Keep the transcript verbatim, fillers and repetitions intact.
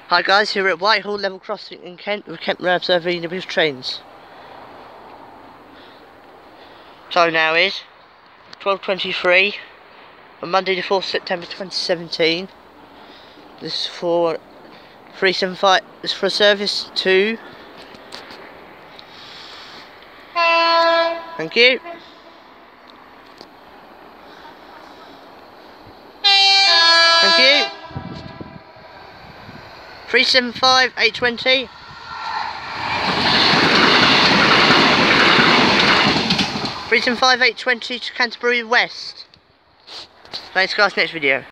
Hi guys, here at Whitehall level crossing in Kent with Kent Rail Observer U W C trains. Time now is twelve twenty-three on Monday the fourth of September twenty seventeen. This is for three seven five, this is for service two. Thank you. Thank you. three seven five, eight twenty. three seven five, eight twenty to Canterbury West. Thanks guys, next video.